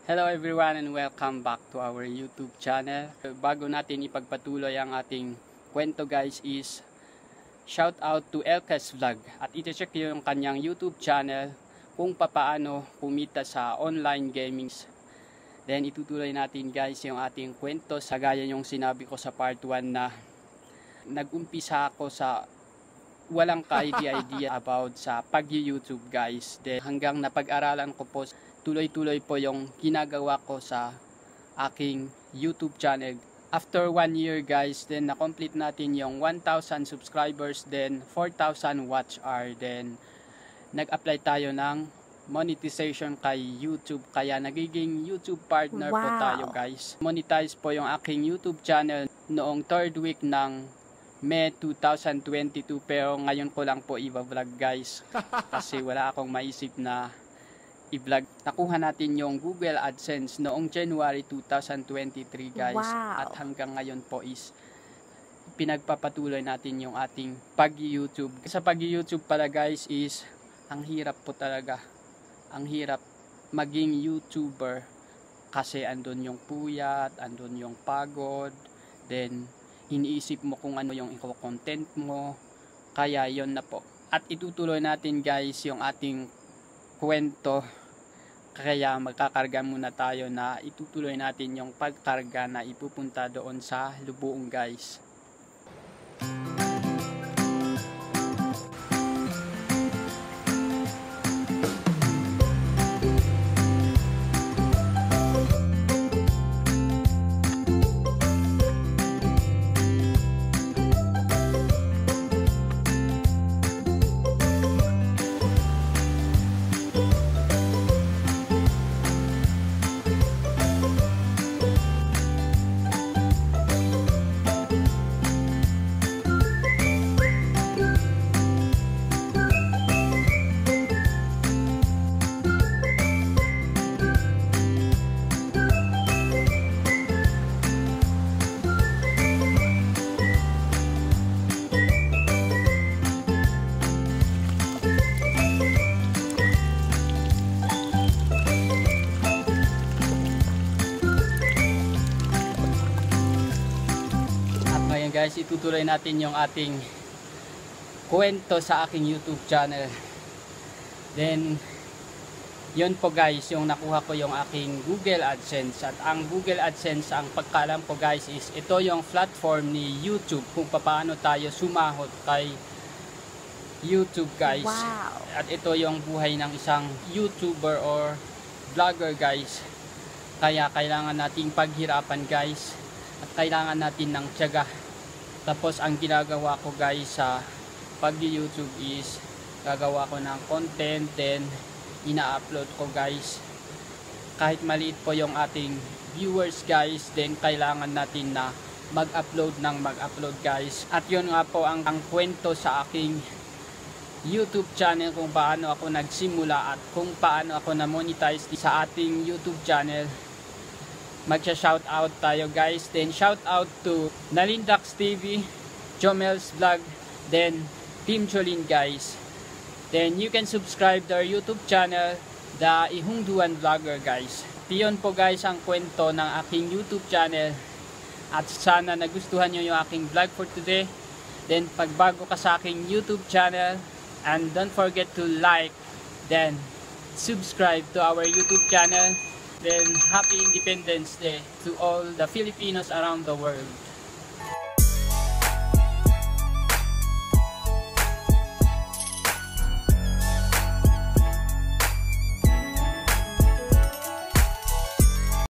Hello everyone and welcome back to our YouTube channel. Bago natin ipagpatuloy ang ating kwento guys is shout out to Elkas Vlog at iti-check yung kanyang YouTube channel kung papaano kumita sa online gamings. Then itutuloy natin guys yung ating kwento sa gaya yung sinabi ko sa part 1 na nag-umpisa ako sa walang ka-idea about sa pag-YouTube guys. Then hanggang napag-aralan ko po, tuloy-tuloy po yung ginagawa ko sa aking YouTube channel. After 1 year guys, then na-complete natin yung 1,000 subscribers, then 4,000 watch hour. Then nag-apply tayo ng monetization kay YouTube, kaya nagiging YouTube partner po tayo guys. Monetize po yung aking YouTube channel noong 3rd week ng May 2022, pero ngayon ko lang po i-vlog guys kasi wala akong maisip na i-vlog. Nakuha natin yung Google AdSense noong January 2023 guys. At hanggang ngayon po is pinagpapatuloy natin yung ating pag-YouTube. Sa pag-YouTube pala guys is ang hirap po talaga. Ang hirap maging YouTuber kasi andun yung puyat, andun yung pagod, then iniisip mo kung ano yung i-content mo. Kaya yon na po. At itutuloy natin guys yung ating kwento, kaya magkakarga muna tayo na itutuloy natin yung pagkarga na ipupunta doon sa Lubuong guys. Guys, itutuloy natin yung ating kwento sa aking YouTube channel. Then yun po guys, yung nakuha ko yung aking Google AdSense. At ang Google AdSense, ang pagkalam ko guys is ito yung platform ni YouTube kung paano tayo sumahod kay YouTube guys. At ito yung buhay ng isang YouTuber or vlogger guys. Kaya kailangan nating paghirapan guys, at kailangan natin ng tiyaga. Tapos ang ginagawa ko guys sa pag-YouTube is gagawa ko ng content, then ina-upload ko guys. Kahit maliit po yung ating viewers guys, then kailangan natin na mag-upload ng mag-upload guys. At yun nga po ang kwento sa aking YouTube channel, kung paano ako nagsimula at kung paano ako na-monetize sa ating YouTube channel. Magsha-shoutout tayo guys. Then shoutout to Nalindax TV, Jomel's Vlog, then Team Jolin guys. Then you can subscribe to our YouTube channel, The Ihungduan Vlogger guys. Iyon po guys ang kwento ng aking YouTube channel. At sana nagustuhan nyo yung aking vlog for today. Then pag bago ka sa aking YouTube channel, and don't forget to like, then subscribe to our YouTube channel. Then happy Independence Day to all the Filipinos around the world.